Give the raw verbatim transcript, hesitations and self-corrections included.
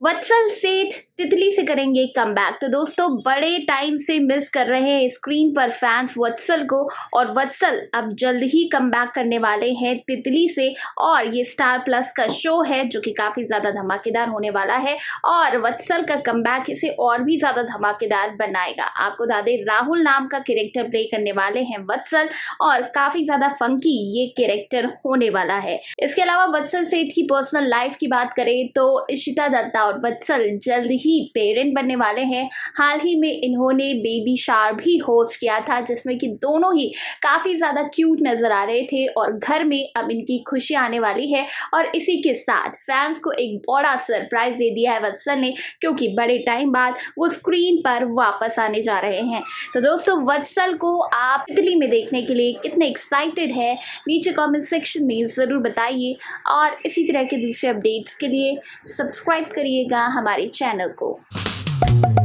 वत्सल सेठ तितली से करेंगे कमबैक। तो दोस्तों बड़े टाइम से मिस कर रहे हैं स्क्रीन पर फैंस वत्सल को, और वत्सल अब जल्द ही कमबैक करने वाले हैं तितली से। और ये स्टार प्लस का शो है जो कि काफी ज्यादा धमाकेदार होने वाला है, और वत्सल का कमबैक इसे और भी ज्यादा धमाकेदार बनाएगा। आपको बता दें राहुल नाम का कैरेक्टर प्ले करने वाले हैं वत्सल, और काफी ज्यादा फंकी ये कैरेक्टर होने वाला है। इसके अलावा वत्सल सेठ की पर्सनल लाइफ की बात करें तो इशिता दत्ता और वत्सल जल्द ही पेरेंट बनने वाले हैं। हाल ही में इन्होंने बेबी शावर भी होस्ट किया था, जिसमें कि दोनों ही काफी ज्यादा क्यूट नजर आ रहे थे, और घर में अब इनकी खुशी आने वाली है। और इसी के साथ फैंस को एक बड़ा सरप्राइज दे दिया है वत्सल ने, क्योंकि बड़े टाइम बाद वो स्क्रीन पर वापस आने जा रहे हैं। तो दोस्तों वत्सल को आप तितली में देखने के लिए कितने एक्साइटेड है, नीचे कमेंट सेक्शन में जरूर बताइए। और इसी तरह के दूसरे अपडेट्स के लिए सब्सक्राइब करिएगा हमारे चैनल को।